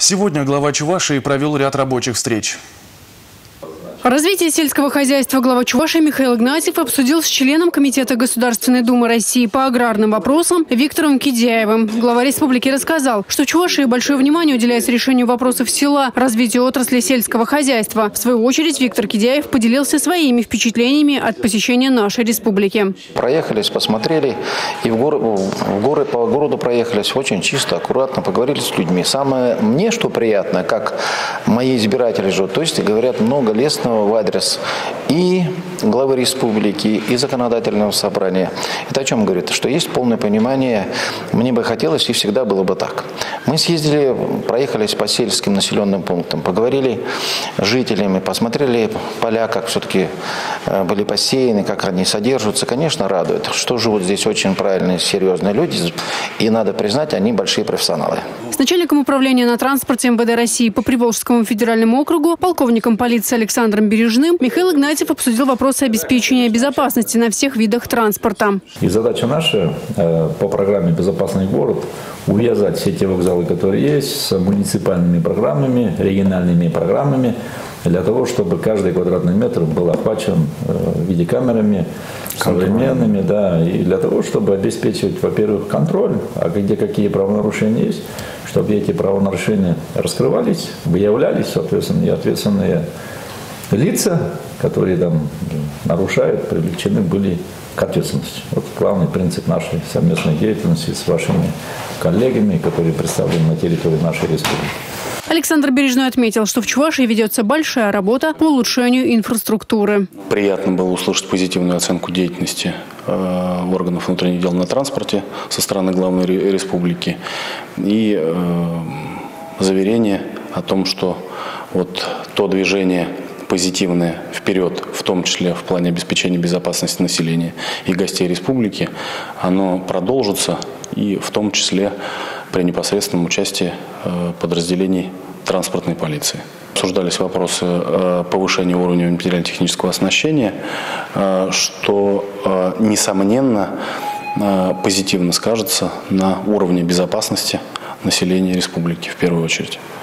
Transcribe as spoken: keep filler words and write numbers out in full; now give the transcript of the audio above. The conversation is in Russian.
Сегодня глава Чувашии провел ряд рабочих встреч. Развитие сельского хозяйства глава Чувашии Михаил Игнатьев обсудил с членом Комитета Государственной Думы России по аграрным вопросам Виктором Кидяевым. Глава республики рассказал, что в Чувашии большое внимание уделяется решению вопросов села, развитию отрасли сельского хозяйства. В свою очередь Виктор Кидяев поделился своими впечатлениями от посещения нашей республики. Проехались, посмотрели, и в горы, в горы по городу проехались очень чисто, аккуратно, поговорили с людьми. Самое мне, что приятно, как мои избиратели живут, то есть говорят много лестного в адрес и главы республики, и законодательного собрания. Это о чем говорит? Что есть полное понимание, мне бы хотелось, и всегда было бы так. Мы съездили, проехались по сельским населенным пунктам, поговорили с жителями, посмотрели поля, как все-таки были посеяны, как они содержатся. Конечно, радует, что живут здесь очень правильные, серьезные люди, и надо признать, они большие профессионалы. С начальником управления на транспорте эм вэ дэ России по Приволжскому федеральному округу, полковником полиции Александром Бережным, Михаил Игнатьев обсудил вопросы обеспечения безопасности на всех видах транспорта. И задача наша по программе «Безопасный город» увязать все те вокзалы, которые есть, с муниципальными программами, региональными программами, для того, чтобы каждый квадратный метр был охвачен видеокамерами современными, да, и для того, чтобы обеспечивать, во-первых, контроль, а где какие правонарушения есть, чтобы эти правонарушения раскрывались, выявлялись, соответственно, и ответственные лица, которые там нарушают, привлечены были к ответственности. Вот главный принцип нашей совместной деятельности с вашими коллегами, которые представлены на территории нашей республики. Александр Бережной отметил, что в Чувашии ведется большая работа по улучшению инфраструктуры. Приятно было услышать позитивную оценку деятельности э, органов внутренних дел на транспорте со стороны главной республики и э, заверение о том, что вот то движение позитивное вперед, в том числе в плане обеспечения безопасности населения и гостей республики, оно продолжится, и в том числе при непосредственном участии подразделений транспортной полиции. Обсуждались вопросы повышения уровня материально-технического оснащения, что, несомненно, позитивно скажется на уровне безопасности населения республики в первую очередь.